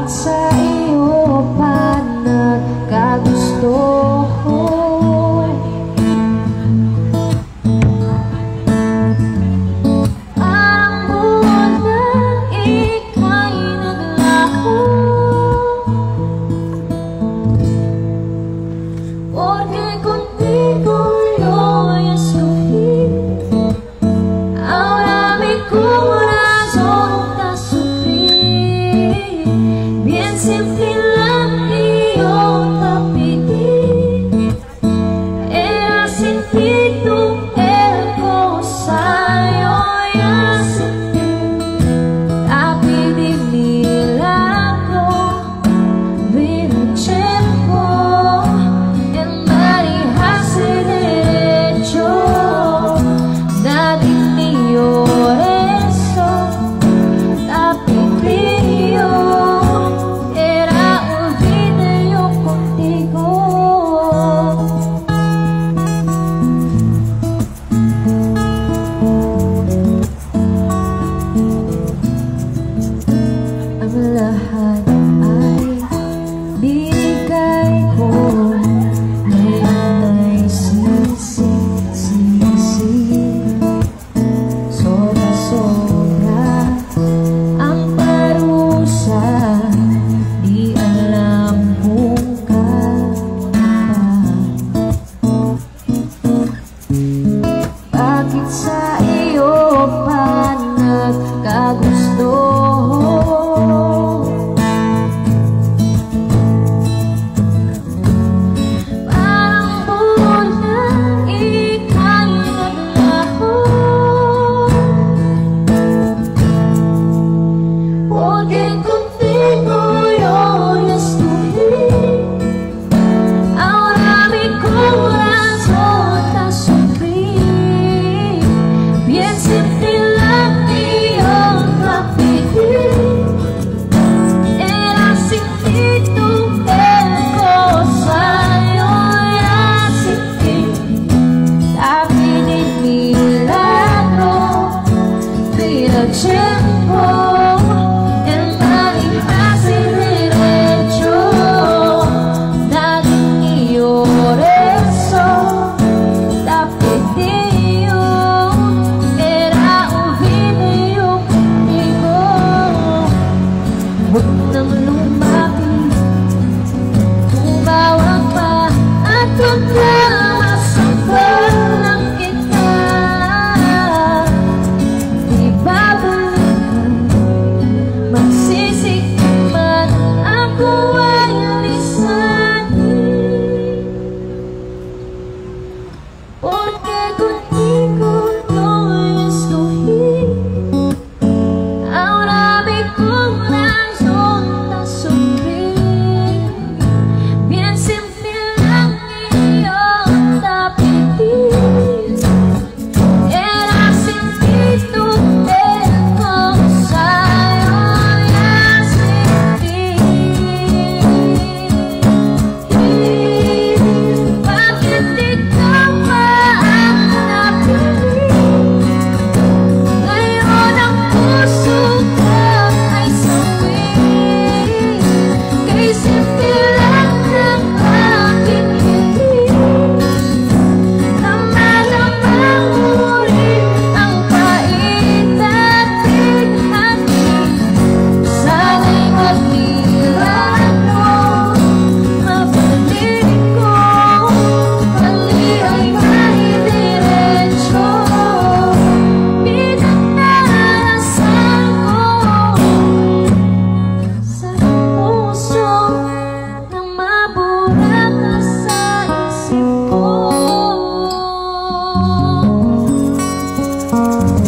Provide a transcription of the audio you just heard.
sa iyo pa nagkagusto? Parang buwan na ika'y naglaho, porque contigo yo escogí. Ahora mi corazón está sufrir, bien simple la que yo te pedí. Era sin ti tu cosa, yo ya sentí. Te pedí milagro, vino tiempo, en manejarse derecho. Daddy mío, eso te pedí yo. Era un video contigo. Ang lahat ay binigay ko, ngayon ay sisi. Sobra-sobra ang parusa, di alam kung kailan. Bakit sa iyo pa nagkagusto? Parang buwan na ika'y naglaho, porque contigo yo escogí. Ahora mi corazón está sufrir, bien simple la que yo te pedí. Era sin ti tu cosa, yo ya sentí. Te pedí milagro, vino tiempo, en manejarse derecho. Daddy mío, eso te pedí yo. Era un video contigo. Huwag nang lumapit, tumawag pa at huwag na masaktan lang kita. Di babalikan, magsisik man ako ay lisanin, porque contigo yo escogí. Ahora mi corazón está sufrir, bien simple la que yo te pedí. Era sin ti tu cosa, yo ya sentí. Bakit ikaw pa ang napili? Ngayon ang puso ko ay sawi, kay simple lang ng aking hiling. Naman muli ang pait at bighani. Sana'y magmilagro, mabalik ko, mali ay may diretso. Pinagdarasal ko sa puso nang mabura ka sa isip ko.